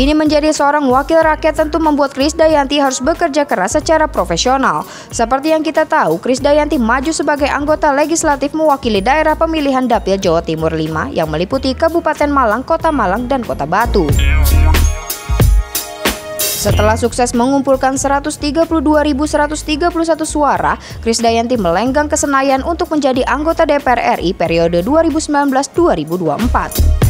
Kini menjadi seorang wakil rakyat tentu membuat Krisdayanti harus bekerja keras secara profesional. Seperti yang kita tahu, Krisdayanti maju sebagai anggota legislatif mewakili daerah pemilihan Dapil Jawa Timur 5 yang meliputi Kabupaten Malang, Kota Malang, dan Kota Batu. Setelah sukses mengumpulkan 132.131 suara, Krisdayanti melenggang ke Senayan untuk menjadi anggota DPR RI periode 2019-2024.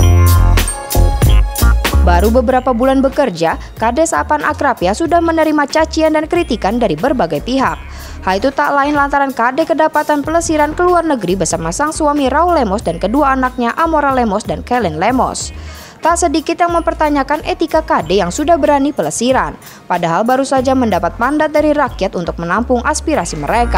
Baru beberapa bulan bekerja, Kades Apan Akrapia sudah menerima cacian dan kritikan dari berbagai pihak. Hal itu tak lain lantaran Kade kedapatan pelesiran ke luar negeri bersama sang suami Raul Lemos dan kedua anaknya Amora Lemos dan Kellen Lemos. Tak sedikit yang mempertanyakan etika Kade yang sudah berani pelesiran, padahal baru saja mendapat mandat dari rakyat untuk menampung aspirasi mereka.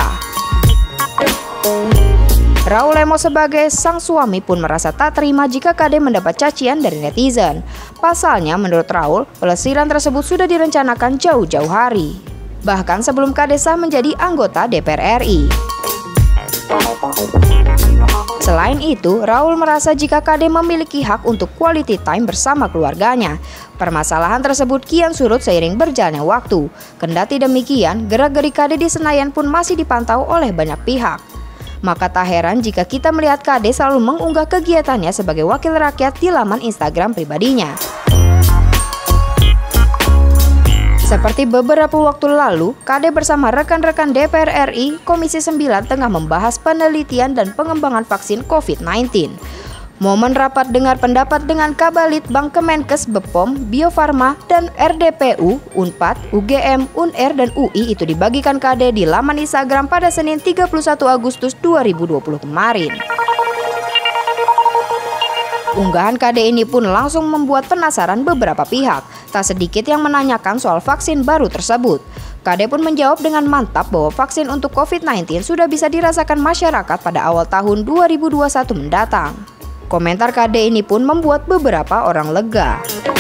Raul Lemos sebagai sang suami pun merasa tak terima jika Kade mendapat cacian dari netizen. Pasalnya, menurut Raul, pelesiran tersebut sudah direncanakan jauh-jauh hari, bahkan sebelum Kade sah menjadi anggota DPR RI. Selain itu, Raul merasa jika Kade memiliki hak untuk quality time bersama keluarganya. Permasalahan tersebut kian surut seiring berjalannya waktu. Kendati demikian, gerak-gerik Kade di Senayan pun masih dipantau oleh banyak pihak. Maka tak heran jika kita melihat Kade selalu mengunggah kegiatannya sebagai wakil rakyat di laman Instagram pribadinya. Seperti beberapa waktu lalu, Kade bersama rekan-rekan DPR RI Komisi 9 tengah membahas penelitian dan pengembangan vaksin COVID-19. Momen rapat dengar pendapat dengan Kabalit Bank Kemenkes, BPOM, Bio Farma, dan RDPU, Unpad, UGM, UNER, dan UI itu dibagikan Kade di laman Instagram pada Senin 31 Agustus 2020 kemarin. Unggahan Kade ini pun langsung membuat penasaran beberapa pihak. Tak sedikit yang menanyakan soal vaksin baru tersebut. Kade pun menjawab dengan mantap bahwa vaksin untuk COVID-19 sudah bisa dirasakan masyarakat pada awal tahun 2021 mendatang. Komentar Kade ini pun membuat beberapa orang lega.